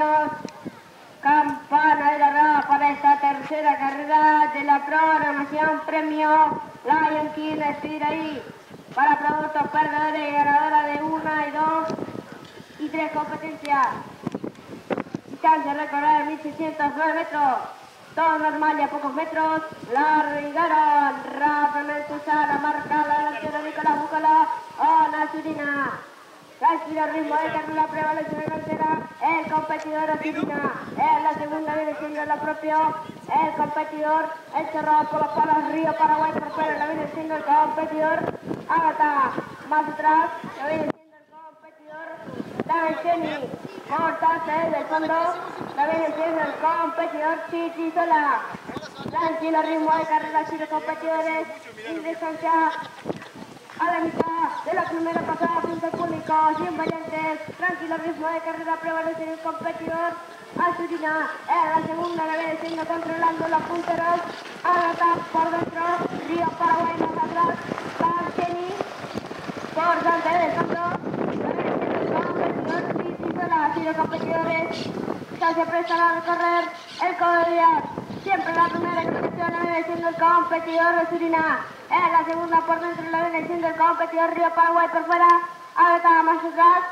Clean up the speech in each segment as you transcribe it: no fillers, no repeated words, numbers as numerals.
bolivianos. Campana de guerra para esta tercera carrera de la programación premio Lion King Speed ahí para productos perdedores y ganadora de 1 y 2 y 3 competencias. Distancia recorrer 1609 metros. Todo normal y a pocos metros. Largaron rápidamente usa la marca la delantera Nicolás Búcala. Ana Surina. Tranquilo ritmo de carrera prevalece de delantera. El competidor Surina. En la segunda viene siendo lo propio. El competidor. El cerrado por los palos Río Paraguay por fuera. La viene siendo el competidor. Ágata. Más atrás. La viene siendo el competidor. David Jenny. Cortante del fondo. La viene siendo el competidor Chichi Sola. Tranquilo ritmo de carrera si los competidores ingresan ya a la mitad de la primera pasada frente al público, 100 variantes, tranquilo ritmo de carrera prevalece el competidor Azurina. En la segunda la viene siendo controlando los punteros. Ágata por dentro, Río Paraguay más atrás, Pancheni por delante del fondo. La viene siendo el competidor Chichi Sola. Así los competidores ya se prestan a recorrer el Codillar. Siempre la primera clasificación la viene siendo el competidor de Surina. En la segunda por dentro la viene siendo el competidor Río Paraguay por fuera. Ágata más atrás.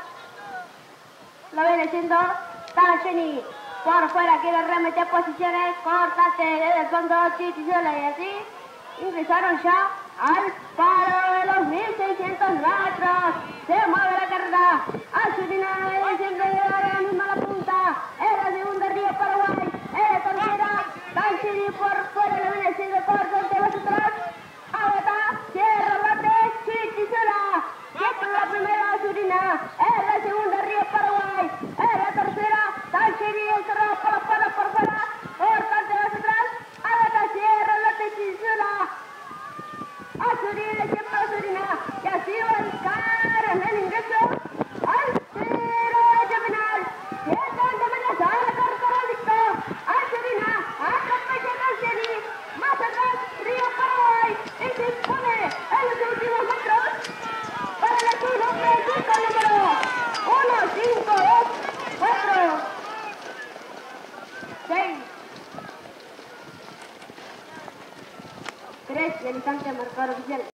La viene siendo Tancheni. Por fuera quiere remeter posiciones. Cortate desde el fondo Chichizola y así ingresaron ya al paro de los 1600 metros. Se mueve la carrera. Azurina viene siendo la misma la punta. En la segunda Río Paraguay. En la tercera Tancheni por fuera la viene siendo cortante más atrás. Ágata cierra la Chichizola. Siempre la primera Azurina. En la segunda Río Paraguay. En la tercera Tancheni encerrado por fuera. Cortante más atrás. Ágata cierra la Chichizola. Azurina, siempre Azurina, y así va a buscar en el ingreso al tiro de final. Siete amenaza a la carrera listo. Azurina, atropella a Tancheni, más atrás Río Paraguay, y se impone en los últimos metros para el azul hombre con número 1, 5, 2, 4, 6, 3 y el instante marcador oficial.